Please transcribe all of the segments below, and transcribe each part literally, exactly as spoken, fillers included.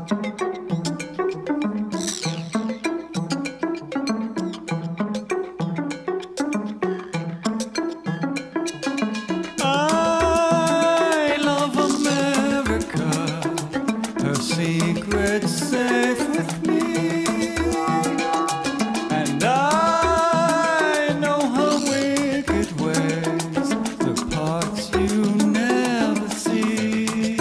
I love America, her secret's safe with me, and I know her wicked ways, the parts you never see.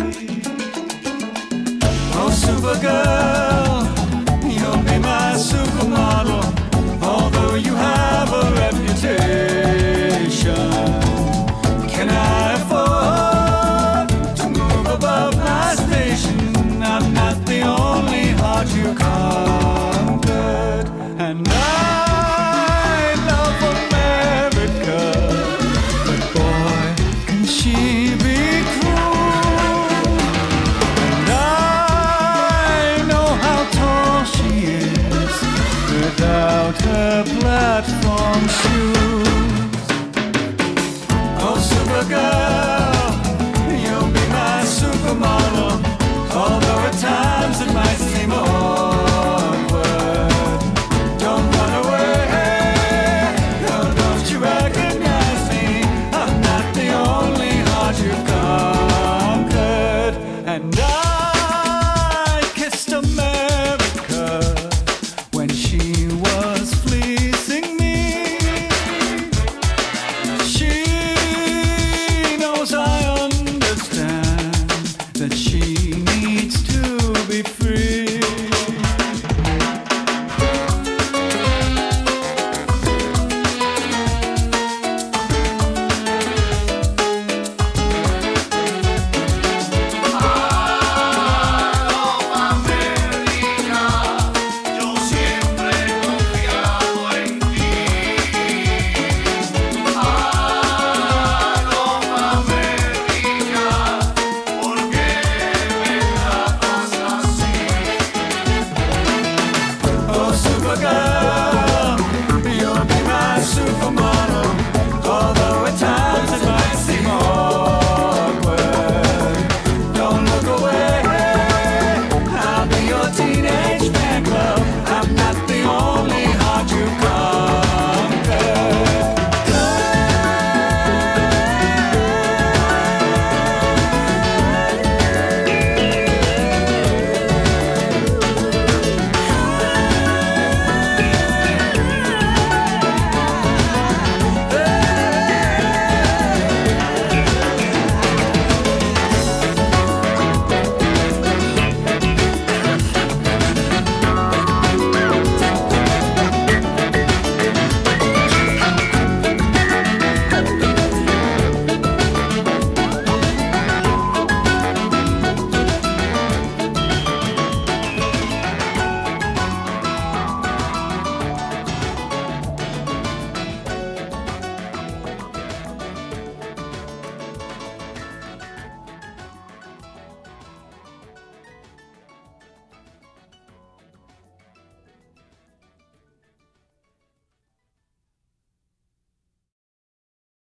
Oh, Supergirl, you'll be my supermodel, although you have a reputation. Can I afford to move above my station? I'm not the only heart you conquered, and I love America, but boy, can she be cruel. And I know how tall she is without her platform shoes. Oh, Supergirl, you'll be my supermodel, although at times it might seem awkward. Don't run away, no, don't you recognize me? I'm not the only heart you've conquered, and I